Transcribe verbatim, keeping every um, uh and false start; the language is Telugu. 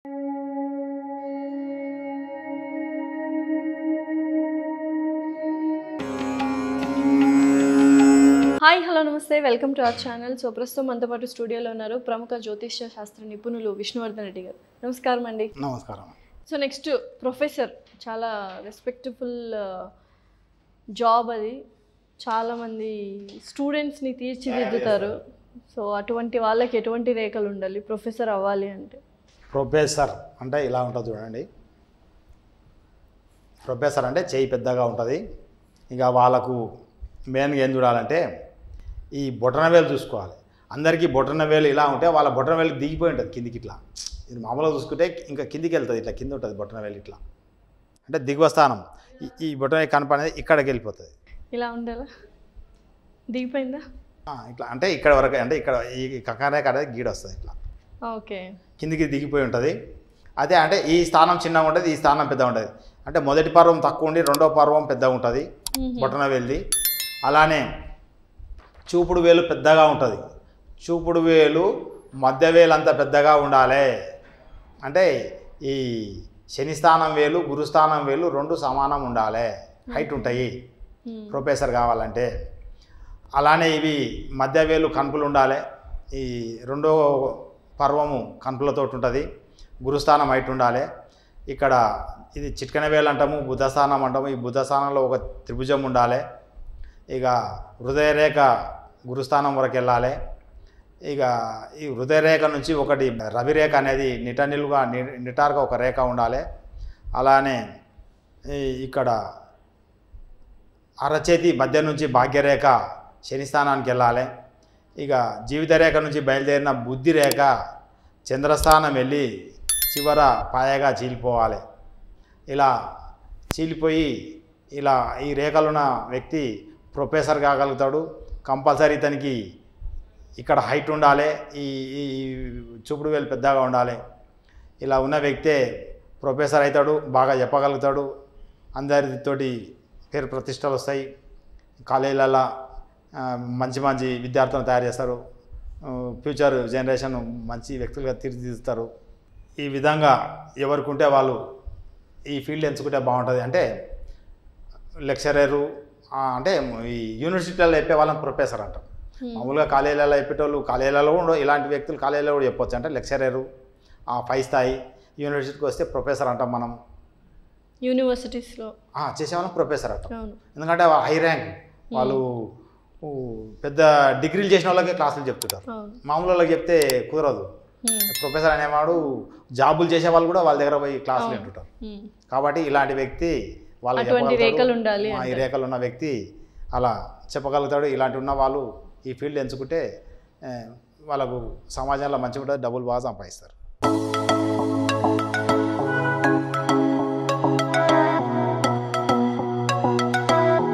హాయ్ హలో నమస్తే welcome to our channel. So ప్రస్తుతం మనతో పాటు స్టూడియోలో ఉన్నారు ప్రముఖ జ్యోతిష్య శాస్త్ర నిపుణులు విష్ణువర్ధన్ రెడ్డి గారు. నమస్కారం అండి. నమస్కారం. సో నెక్స్ట్ ప్రొఫెసర్, చాలా రెస్పెక్టబుల్ జాబ్ అది. చాలామంది స్టూడెంట్స్ని తీర్చిదిద్దుతారు. సో అటువంటి వాళ్ళకి ఎటువంటి రేఖలు ఉండాలి ప్రొఫెసర్ అవ్వాలి అంటే? ప్రొఫెసర్ అంటే ఇలా ఉంటుంది చూడండి. ప్రొఫెసర్ అంటే చేయి పెద్దగా ఉంటుంది. ఇక వాళ్ళకు మెయిన్గా ఏం చూడాలంటే ఈ బొటనవేలు చూసుకోవాలి. అందరికీ బొటనవేలు ఇలా ఉంటే వాళ్ళ బొటనవేలు దిగిపోయి ఉంటుంది కిందికి. ఇట్లా ఇది మామూలుగా చూసుకుంటే ఇంకా కిందికి వెళ్తుంది, ఇట్లా కింద ఉంటుంది బొటనవేలు. ఇట్లా అంటే దిగువ స్థానం. ఈ బొటనవేలు కనపడేది ఇక్కడికి వెళ్ళిపోతుంది. ఇలా ఉండాలా? దిగిపోయిందా? ఇట్లా అంటే ఇక్కడ వరకు, అంటే ఇక్కడ ఈ కకారేఖ అనేది గీడ వస్తుంది. ఇట్లా ఓకే, కిందికి దిగిపోయి ఉంటుంది. అదే అంటే ఈ స్థానం చిన్నగా ఉంటుంది, ఈ స్థానం పెద్దగా ఉంటుంది. అంటే మొదటి పర్వం తక్కువ ఉండి రెండో పర్వం పెద్దగా ఉంటుంది బొటనవేలుది. అలానే చూపుడు వేలు పెద్దగా ఉంటుంది. చూపుడు వేలు మధ్య వేలు అంత పెద్దగా ఉండాలి. అంటే ఈ శనిస్థానం వేలు గురుస్థానం వేలు రెండు సమానం ఉండాలి, హైట్ ఉంటాయి ప్రొఫెసర్ కావాలంటే. అలానే ఇవి మధ్య వేలు కనుపులు ఉండాలి. ఈ రెండో పర్వము కనుపులతో ఉంటుంది. గురుస్థానం హైట్ ఉండాలి. ఇక్కడ ఇది చిట్కన వేలు అంటాము, బుధస్థానం అంటాము. ఈ బుధస్థానంలో ఒక త్రిభుజం ఉండాలి. ఇక హృదయరేఖ గురుస్థానం వరకు వెళ్ళాలి. ఇక ఈ హృదయరేఖ నుంచి ఒకటి రవిరేఖ అనేది నిట నిలుగా నిటారుగా ఒక రేఖ ఉండాలి. అలానే ఇక్కడ అరచేతి మధ్య నుంచి భాగ్యరేఖ శనిస్థానానికి వెళ్ళాలి. ఇక జీవితరేఖ నుంచి బయలుదేరిన బుద్ధిరేఖ చంద్రస్థానం వెళ్ళి చివర పాయగా చీలిపోవాలి. ఇలా చీలిపోయి ఇలా ఈ రేఖలున్న వ్యక్తి ప్రొఫెసర్ కాగలుగుతాడు. కంపల్సరీ ఇతనికి ఇక్కడ హైట్ ఉండాలి, ఈ ఈ చూపుడు వేలు పెద్దగా ఉండాలి. ఇలా ఉన్న వ్యక్తే ప్రొఫెసర్ అవుతాడు, బాగా చెప్పగలుగుతాడు, అందరితోటి పేరు ప్రతిష్టలు వస్తాయి. కాలేజీలలో మంచి మంచి విద్యార్థులను తయారు చేస్తారు. ఫ్యూచర్ జనరేషన్ మంచి వ్యక్తులుగా తీర్చిదిద్దుతారు. ఈ విధంగా ఎవరికి ఉంటే వాళ్ళు ఈ ఫీల్డ్ ఎంచుకుంటే బాగుంటుంది. అంటే లెక్చరరు అంటే ఈ యూనివర్సిటీలలో చెప్పే వాళ్ళని ప్రొఫెసర్ అంటారు. మామూలుగా కాలేజీలలో చెప్పేటోళ్ళు కాలేజీలలో కూడా ఇలాంటి వ్యక్తులు కాలేజీలో కూడా చెప్పొచ్చు. అంటే లెక్చరరు పై స్థాయి, యూనివర్సిటీకి వస్తే ప్రొఫెసర్ అంటాం మనం. యూనివర్సిటీస్లో చేసేవాళ్ళం ప్రొఫెసర్ అంటాం. ఎందుకంటే హై ర్యాంక్ వాళ్ళు పెద్ద డిగ్రీలు చేసిన వాళ్ళకే క్లాసులు చెప్తుంటారు. మామూలు వాళ్ళకి చెప్తే కుదరదు. ప్రొఫెసర్ అనేవాడు జాబులు చేసే వాళ్ళు కూడా వాళ్ళ దగ్గర పోయి క్లాసులు వింటుంటారు. కాబట్టి ఇలాంటి వ్యక్తి వాళ్ళ ఈ రేఖలు ఉన్న వ్యక్తి అలా చెప్పగలుగుతాడు. ఇలాంటి ఉన్న వాళ్ళు ఈ ఫీల్డ్ ఎంచుకుంటే వాళ్ళకు సమాజంలో మంచిగా ఉంటుంది, డబ్బులు బాగా సంపాదిస్తారు.